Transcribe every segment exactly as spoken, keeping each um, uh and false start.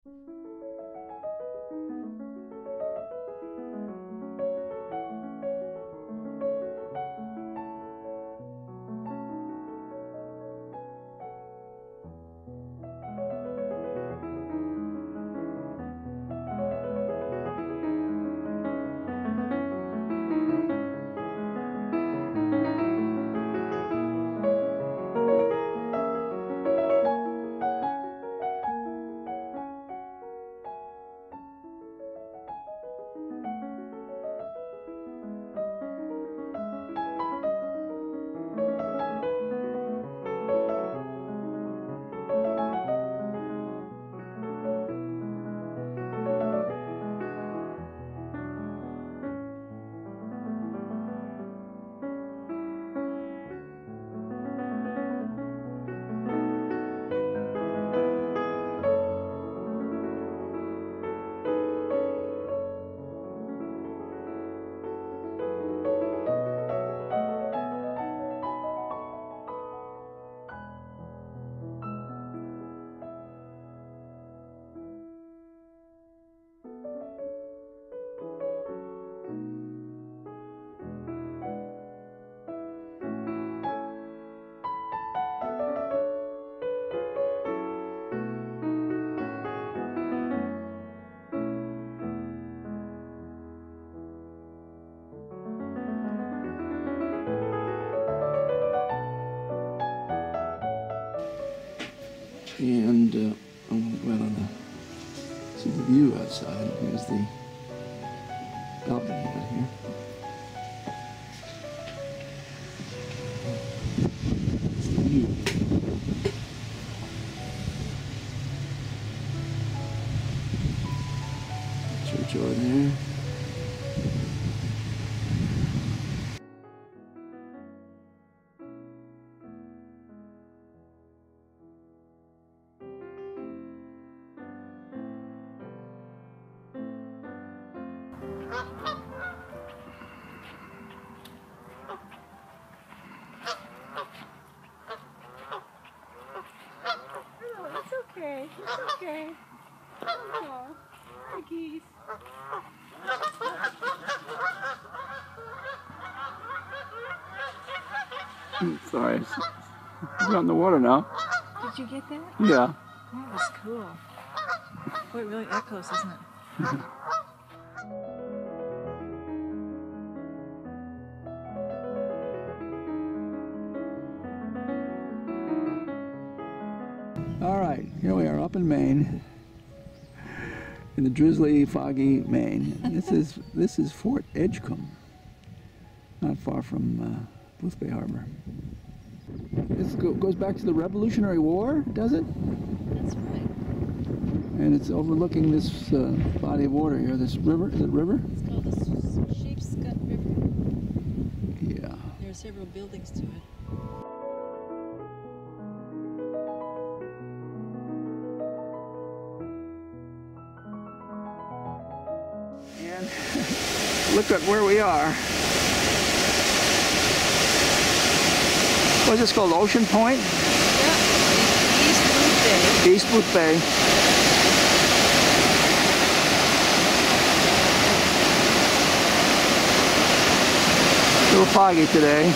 And uh, I'm right on the, see the view outside. Here's the balcony out here. It's the view. Church over there. Okay, it's okay. Oh, the geese. Sorry, it's, it's out in the water now. Did you get that? Yeah. That was cool. Boy, it really echoes, isn't it? All right, here we are up in Maine, in the drizzly, foggy Maine. This is this is Fort Edgecombe, not far from uh, Boothbay Harbor. This go, goes back to the Revolutionary War, does it? That's right. And it's overlooking this uh, body of water here, this river. Is it river? It's called the Sheepscut River. Yeah. There are several buildings to it. And look at where we are. What's this called? Ocean Point? Yeah, East Boothbay. East Boothbay. A little foggy today.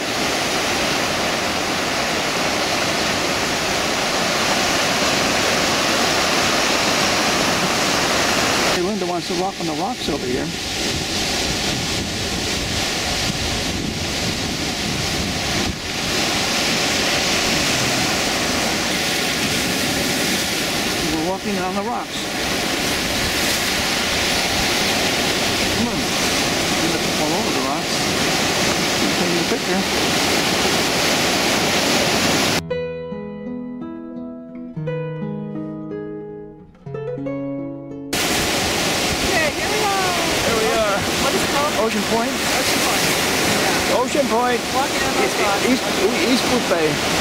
Hey, Linda wants to walk on the rocks over here. We're walking on the rocks. Come on. You have to fall over the rocks. I'm taking a picture. Ocean Point. Ocean Point. Yeah. Ocean Point. Walking on those rocks. East, East Boothbay.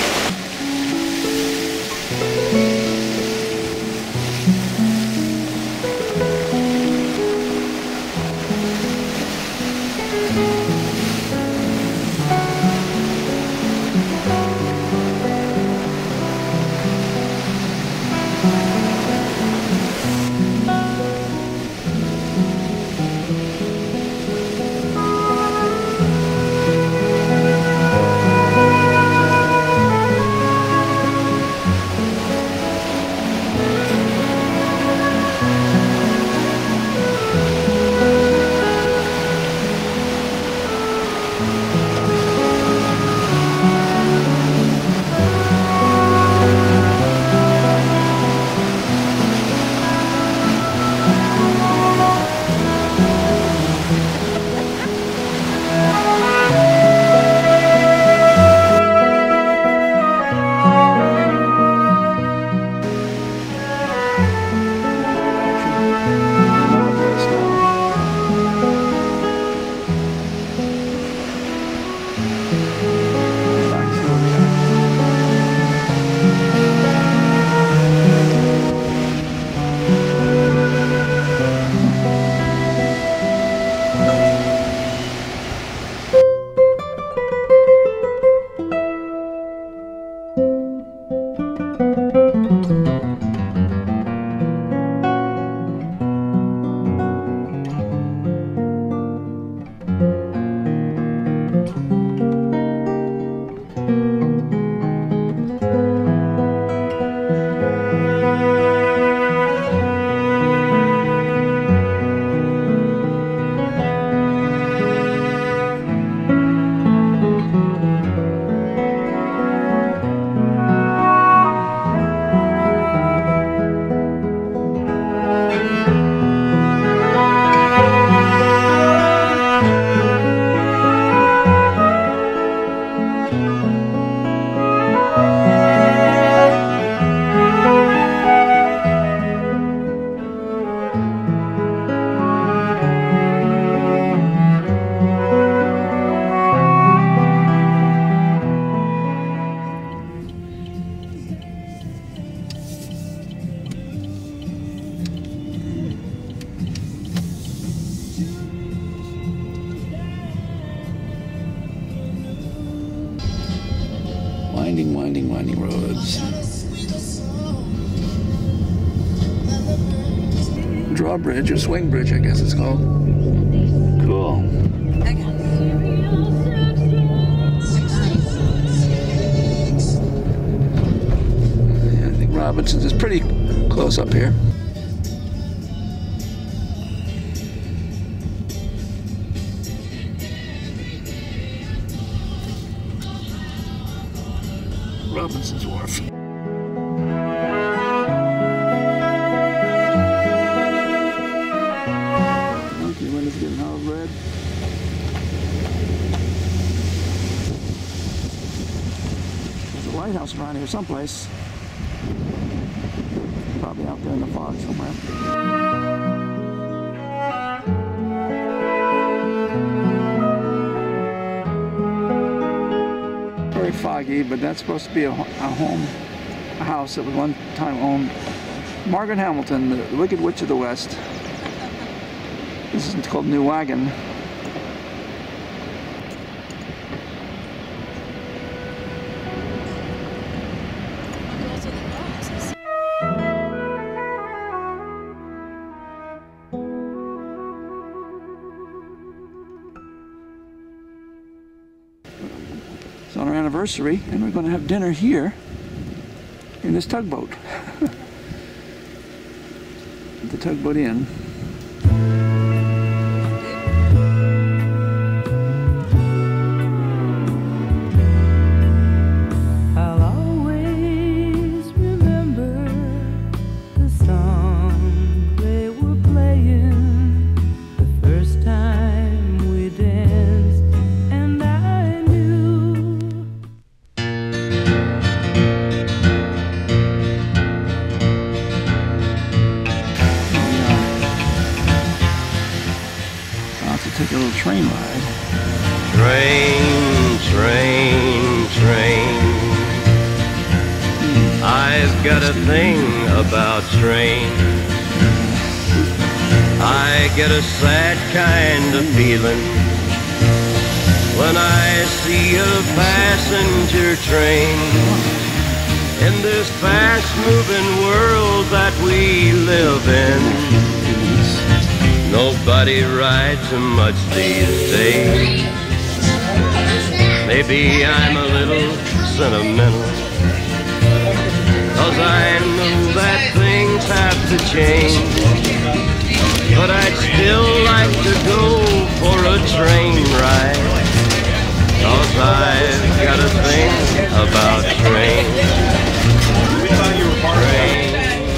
winding, winding roads. Drawbridge, or swing bridge, I guess it's called. Cool. Yeah, I think Robinson's is pretty close up here. Robinson's Wharf. Okay, when it's getting all red. There's a lighthouse around here someplace. Probably out there in the fog somewhere. Very foggy, but that's supposed to be a, a home, a house that was one time owned. Margaret Hamilton, the, the Wicked Witch of the West. This is called New Wagon. It's on our anniversary, and we're going to have dinner here in this tugboat. At the Tugboat Inn. I'll always remember the song they were playing the first time we danced, and I knew. About to take a little train ride. Train, train, train. I've got a thing about trains. I get a sad kind of feeling when I see a passenger train in this fast-moving world that we live in. Nobody rides them much these days. Maybe I'm a little sentimental, 'cause I know that things have to change. But I'd still like to go for a train ride, 'cause I've got a thing about trains. Train.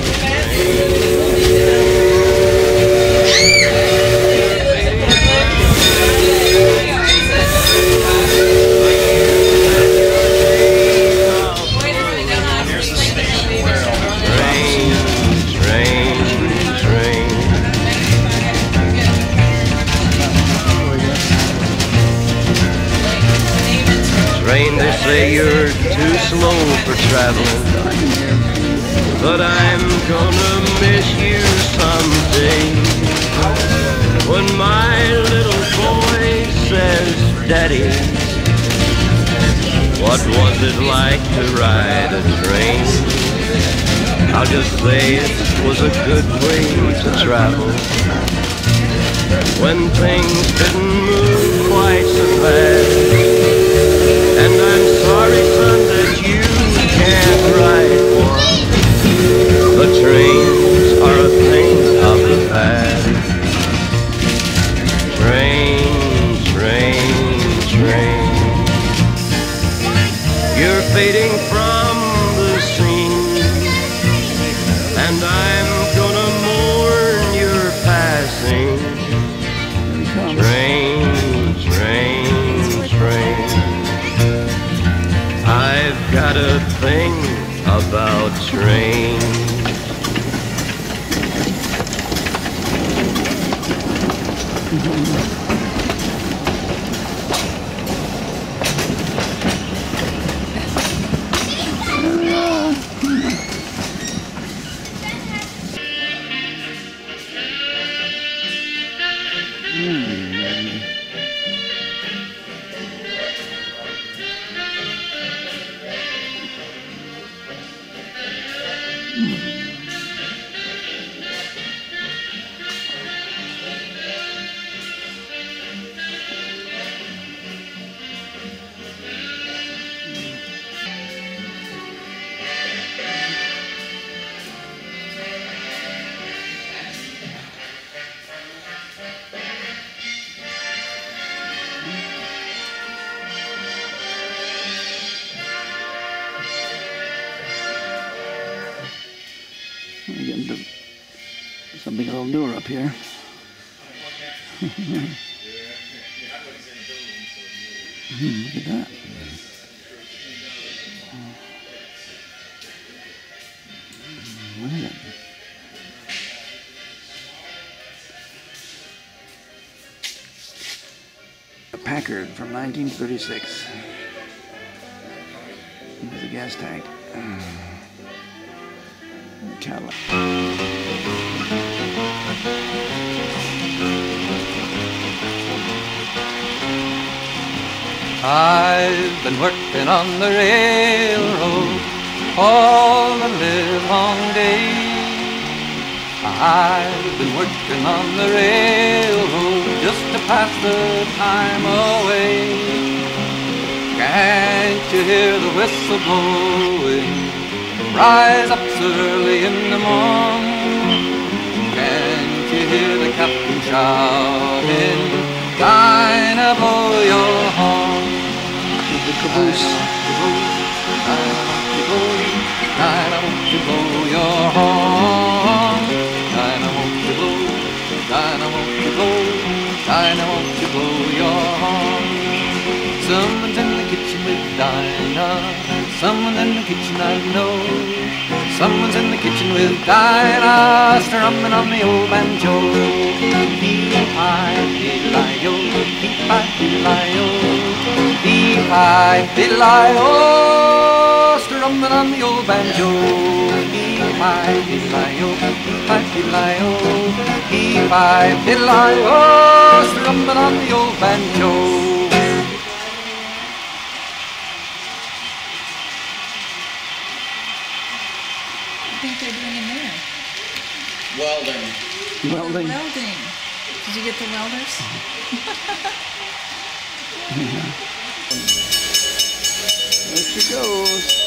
Train, they say you're too slow for traveling, but I'm gonna miss you someday. When my little boy says, Daddy, what was it like to ride a train? I'll just say it was a good way to travel, when things didn't move quite so fast. And I'm sorry, son, that you can't ride one. The trains are a thing of the past. Train, train, train. You're fading from the scene, and I'm gonna mourn your passing. Train, train, train. I've got a thing about trains. big old door up here. Hmm, look at that. What is it? A Packard from nineteen thirty-six. There's a gas tank. Cadillac. I've been working on the railroad all the live long day. I've been working on the railroad just to pass the time away. Can't you hear the whistle blowing? Rise up so early in the morning. Can't you hear the captain shouting? Dinah, blow your horn. The caboose. Dinah, won't you blow your horn? Dinah, won't you blow? Dinah, won't you blow? Dinah, won't you blow your horn? Someone's in the kitchen with Dinah. Someone in the kitchen I know. Someone's in the kitchen with Dinah, strumming on the old banjo. Hee-hi-dee-li-o, hee-hi-dee-li-o, hee-hi-dee-li-o, strumming on the old banjo. Hee-hi-dee-li-o, hee-hi-dee-li-o, hee-hi-dee-li-o, strumming on the old banjo. What do you think they're doing in there? Welding. Welding. Welding. Did you get the welders? There she goes.